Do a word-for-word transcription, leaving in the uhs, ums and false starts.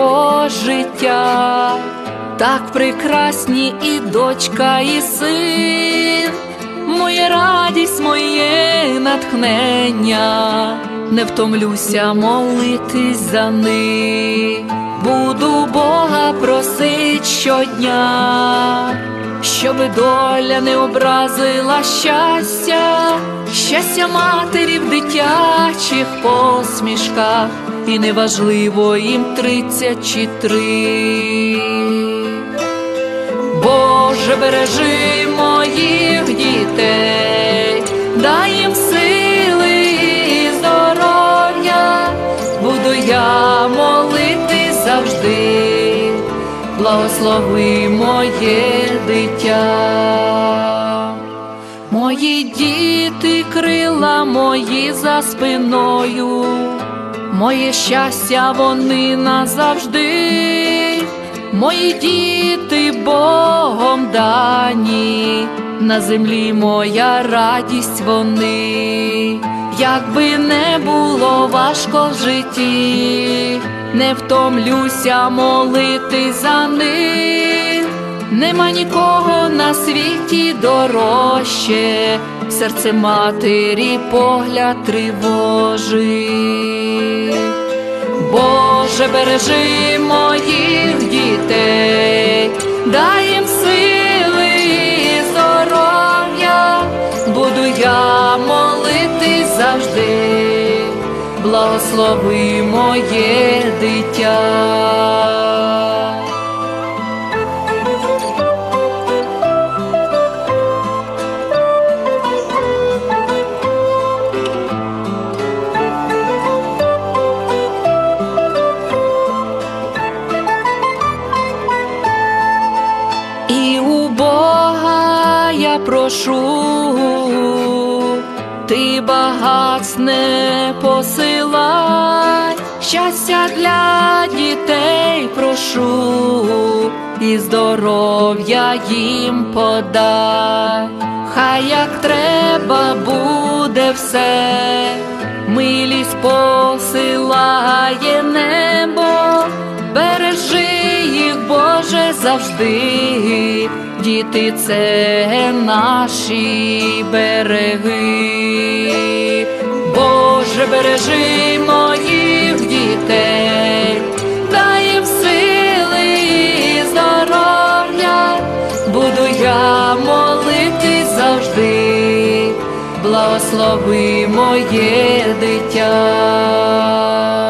мого життя. Так прекрасні і дочка, і син, моя радість, моє натхнення. Не втомлюся молитись за них, буду Бога просить щодня, щоби доля не образила щастя, щастя матері в дитячих посмішках, і неважливо їм тридцять чи три. Боже, бережи моїх дітей, дай їм сили і здоров'я, буду я молити завжди, благослови моє дитя. Мої діти, крила мої за спиною, моє щастя вони назавжди. Мої діти Богом дані, на землі моя радість вони. Якби не було важко в житті, не втомлюся молити за них. Нема нікого на світі дорожче, серце матері погляд тривожить. Боже, бережи моїх дітей, дай їм сили і здоров'я, буду я молити завжди, благослови моє дитя. І у Бога я прошу, ти багатств не посилай, щастя для дітей прошу, і здоров'я їм подай. Хай як треба буде все, милість посилає небо, бережи їх, Боже, завжди, діти – це наші береги. Боже, бережи моїх дітей, дай їм сили і здоров'я, буду я молитись завжди, благослови моє дитя.